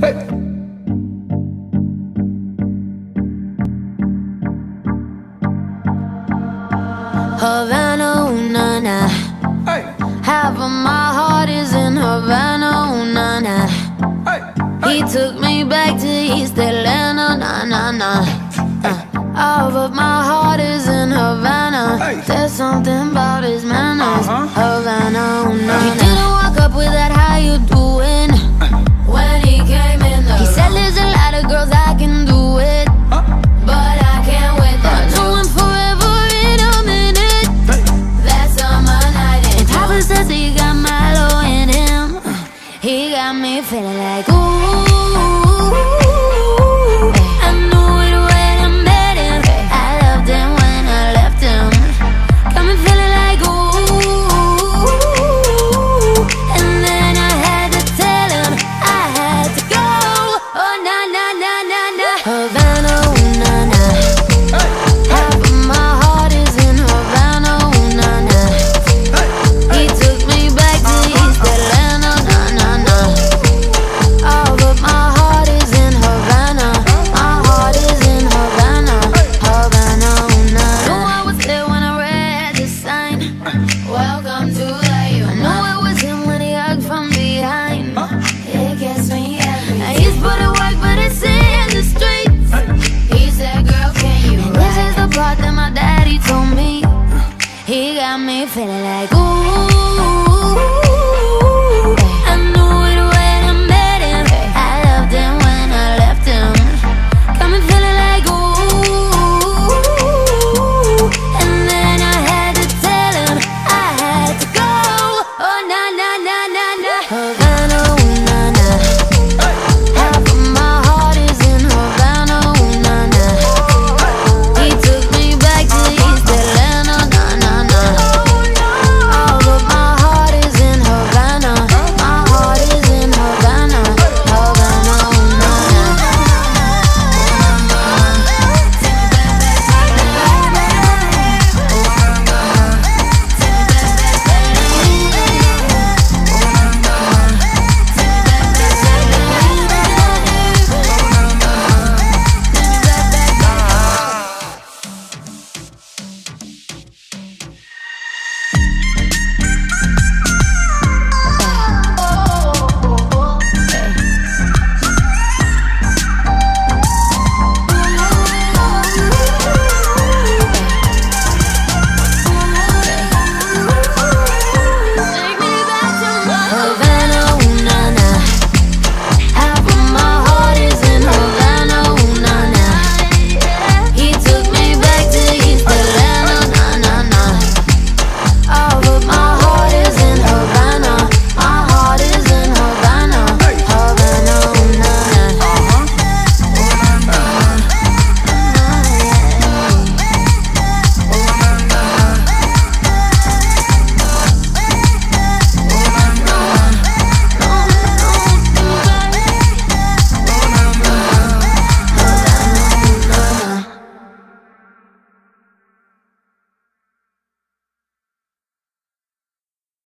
Havana, ooh, na, na. Half of my heart is in Havana, ooh, na, na. He took me back to East Atlanta, na, na, na. Half of my heart is in Havana. There's something about his manners. Havana, ooh, na, na. He didn't walk up with that, how you doing? When he came in the He said there's a lot of girls I can do it, but I can't with them. I know him forever in a minute. That's on my night. And Papa says he got Milo in him. He got me feeling like ooh. I knew it when I met him. I loved him when I left him. Got me feeling like ooh. And then I had to tell him I had to go. Oh na na na na na. Havana, ooh, na na. Half of my heart is in Havana, ooh, na na. He took me back to East Atlanta, na na na. All of my heart is in Havana. My heart is in Havana, Havana, ooh, na na. I knew I was there when I read the sign. Welcome to the U. I knew it was him when he hugged from behind. It gets me every time. He's put in work, but it's in the streets. He said, girl, can you And this is the part that my daddy told me. He got me feeling like